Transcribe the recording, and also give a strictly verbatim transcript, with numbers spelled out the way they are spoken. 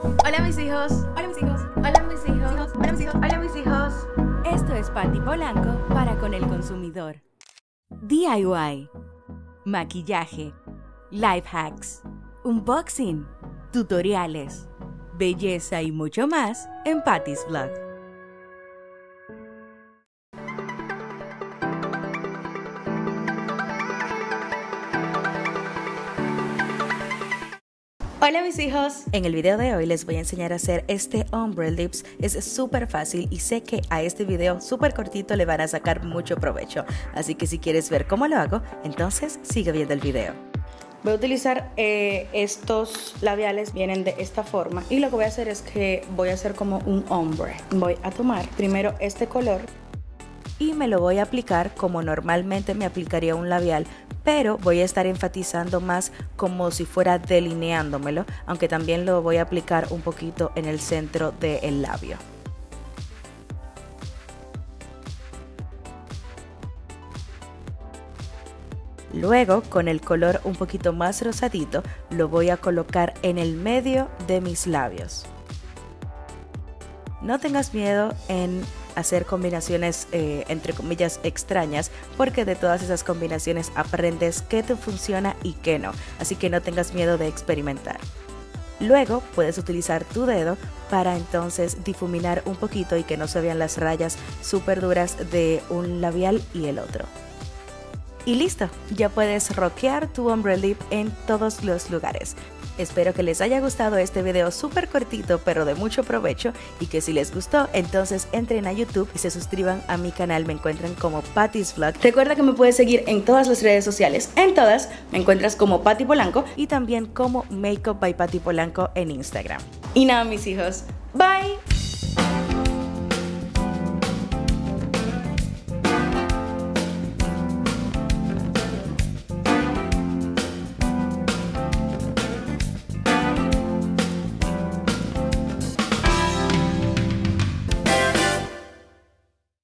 Hola mis hijos. Hola mis hijos. Hola mis hijos. Hola mis hijos. Hola mis hijos. Esto es Patty Polanco para con el consumidor. D I Y, maquillaje, life hacks, unboxing, tutoriales, belleza y mucho más en Patty's Vlog. Hola mis hijos. En el video de hoy les voy a enseñar a hacer este ombre lips. Es súper fácil y sé que a este video súper cortito le van a sacar mucho provecho. Así que si quieres ver cómo lo hago, entonces sigue viendo el video. Voy a utilizar eh, estos labiales, vienen de esta forma. Y lo que voy a hacer es que voy a hacer como un ombre. Voy a tomar primero este color y me lo voy a aplicar como normalmente me aplicaría un labial, pero voy a estar enfatizando más como si fuera delineándomelo, aunque también lo voy a aplicar un poquito en el centro del labio. Luego, con el color un poquito más rosadito, lo voy a colocar en el medio de mis labios. No tengas miedo en hacer combinaciones eh, entre comillas extrañas, porque de todas esas combinaciones aprendes qué te funciona y qué no, así que no tengas miedo de experimentar. Luego puedes utilizar tu dedo para entonces difuminar un poquito y que no se vean las rayas súper duras de un labial y el otro. Y listo, ya puedes rockear tu ombre lip en todos los lugares. Espero que les haya gustado este video súper cortito pero de mucho provecho, y que si les gustó entonces entren a YouTube y se suscriban a mi canal. Me encuentran como Patty's Vlog. Recuerda que me puedes seguir en todas las redes sociales. En todas me encuentras como Patty Polanco y también como Makeup by Patty Polanco en Instagram. Y nada mis hijos, bye.